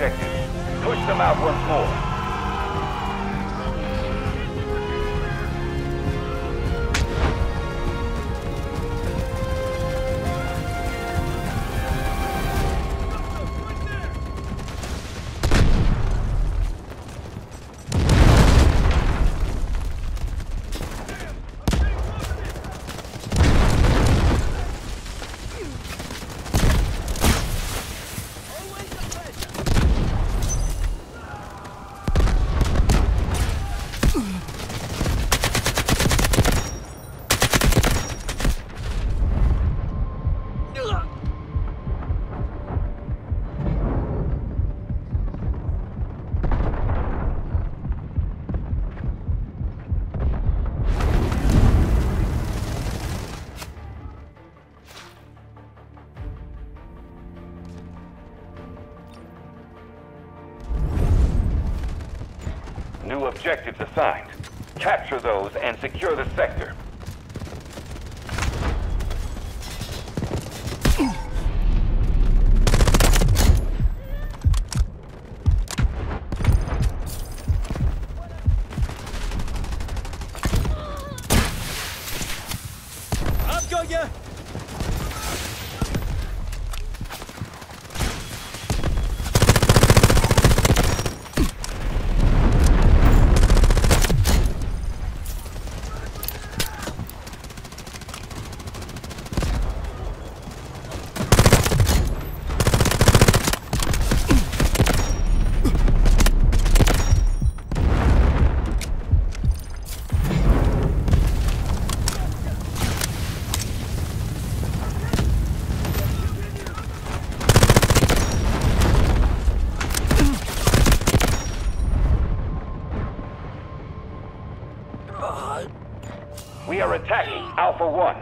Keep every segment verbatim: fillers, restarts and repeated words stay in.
objectives. Push them out once more. New objectives assigned. Capture those and secure the sector. I've got you! We are attacking Alpha One.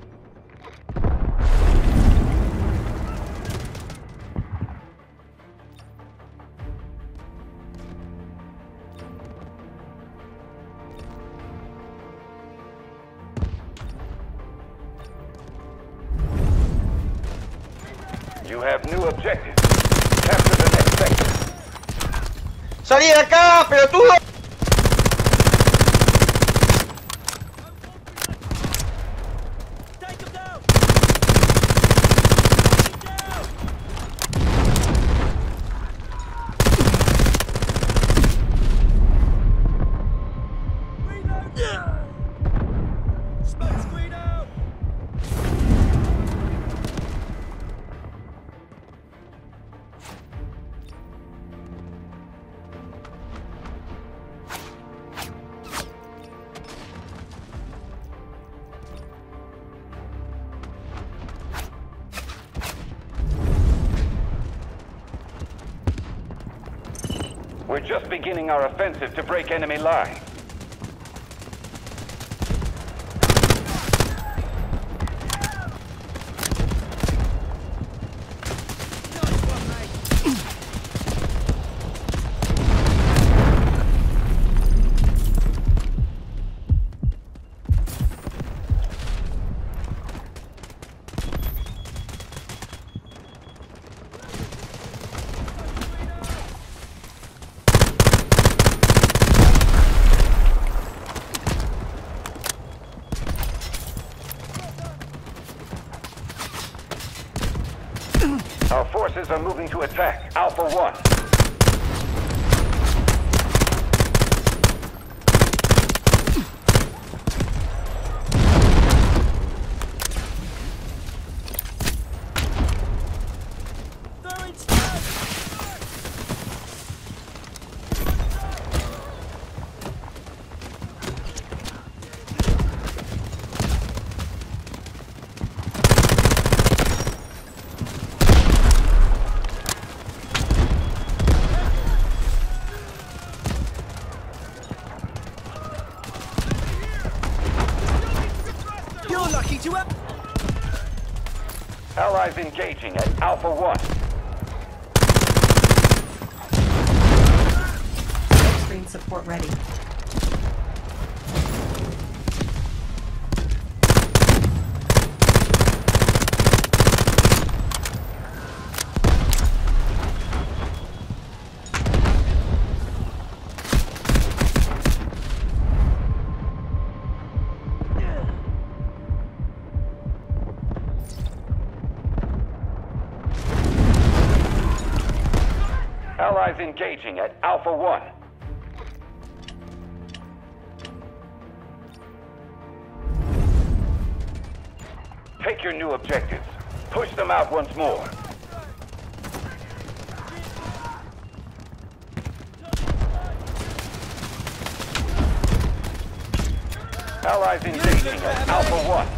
You have new objectives. Capture the next sector. ¡Salí de acá, pelotudo! We're just beginning our offensive to break enemy lines. Our forces are moving to attack Alpha One. Allies engaging at Alpha One. Screen support ready. Allies engaging at Alpha One. Take your new objectives. Push them out once more. Allies engaging at Alpha One.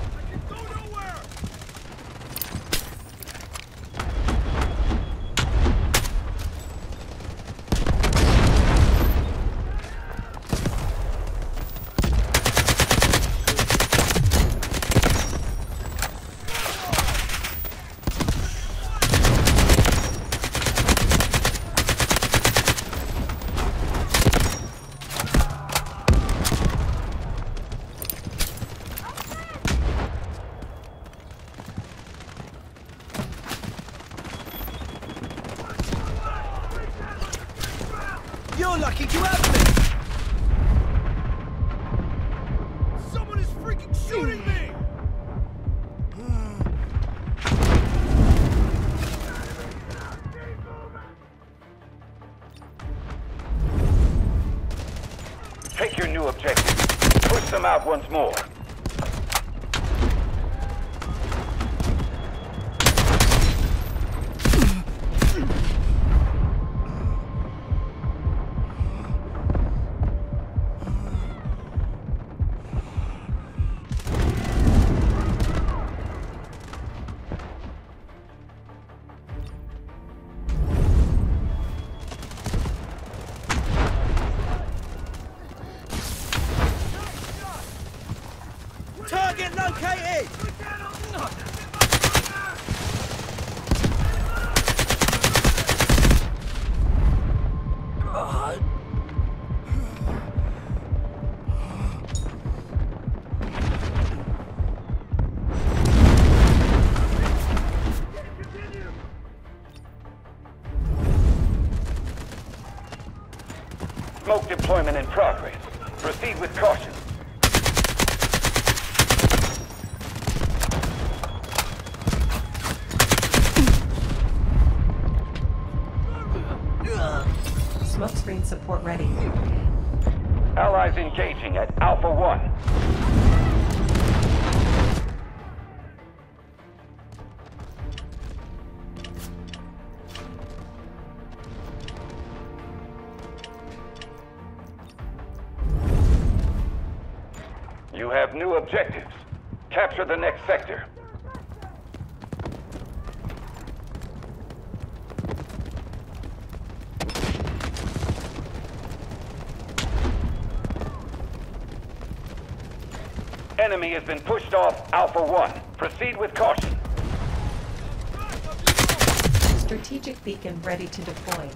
You're lucky to have me! Someone is freaking shooting me! Take your new objectives. Push them out once more. Target located! Smoke deployment in progress. Proceed with caution. Smokescreen support ready. Allies engaging at Alpha One. You have new objectives. Capture the next sector. Enemy has been pushed off Alpha One. Proceed with caution. Strategic beacon ready to deploy.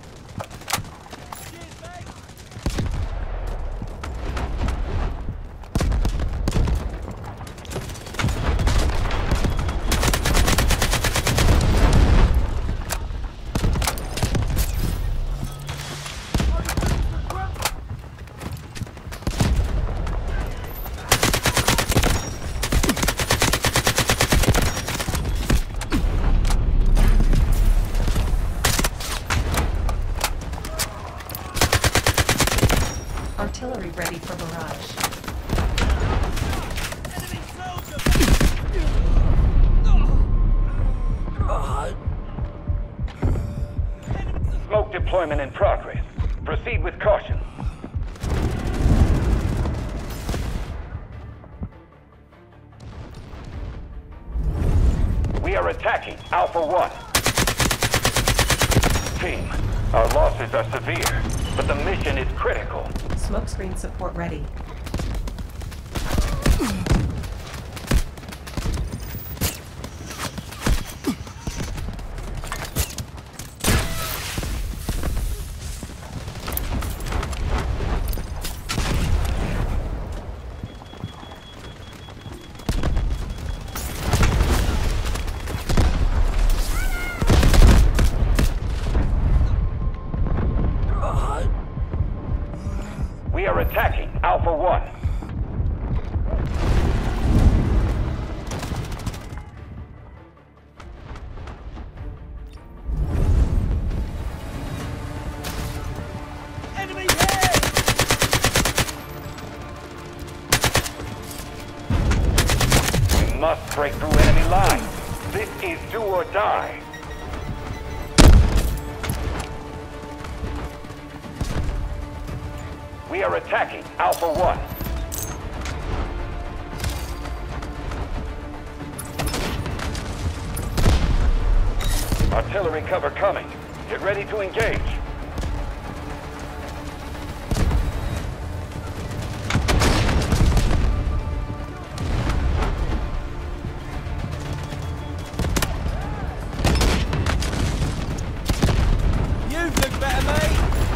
Artillery ready for barrage. Smoke deployment in progress. Proceed with caution. We are attacking Alpha One. Team, our losses are severe, but the mission is critical. Smokescreen support ready. We are attacking Alpha One. break through enemy lines. This is do or die. We are attacking Alpha One. Artillery cover coming. Get ready to engage. You've looked better, mate.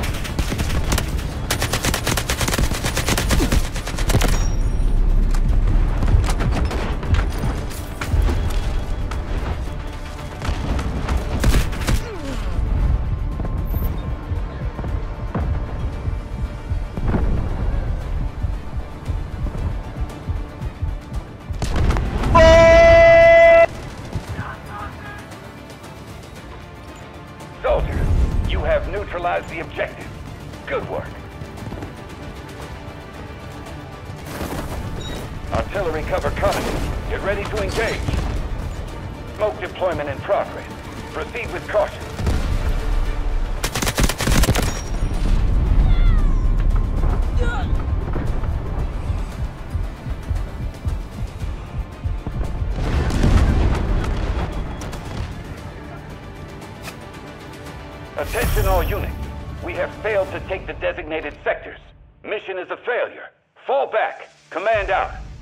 Soldiers, you have neutralized the objective. Good work. Artillery cover coming. Get ready to engage. Smoke deployment in progress. Proceed with caution. Attention all units. We have failed to take the designated sectors. Mission is a failure. Fall back. Command out.